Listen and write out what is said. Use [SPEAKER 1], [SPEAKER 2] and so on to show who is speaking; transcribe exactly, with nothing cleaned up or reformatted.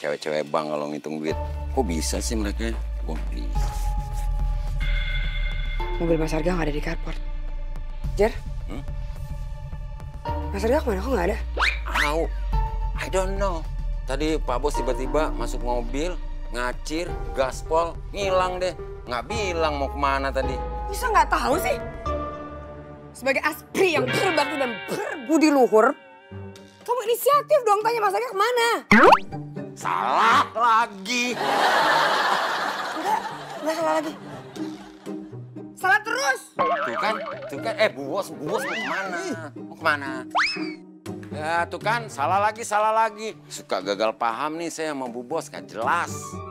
[SPEAKER 1] cewek-cewek bang kalau ngitung duit. Kok bisa sih mereka? Kok bisa?
[SPEAKER 2] Mobil Mas Arga nggak ada di carport. Jer? Hmm? Mas Arga kemana? Kok nggak ada?
[SPEAKER 1] Au, I don't know. Tadi Pak Bos tiba-tiba masuk mobil, ngacir, gaspol, ngilang deh. Nggak bilang mau kemana tadi.
[SPEAKER 2] Bisa nggak tahu sih? Sebagai aspri yang berbakti dan berbudi luhur, kamu inisiatif dong tanya Mas Arga kemana?
[SPEAKER 1] Salah lagi.
[SPEAKER 2] Enggak, enggak salah lagi. Salah terus.
[SPEAKER 1] Tuh kan, tuh kan. Eh, Bu Bos, Bu Bos mau kemana? Mau kemana? Ya, tuh kan, salah lagi, salah lagi. Suka gagal paham nih saya sama Bu Bos, gak jelas.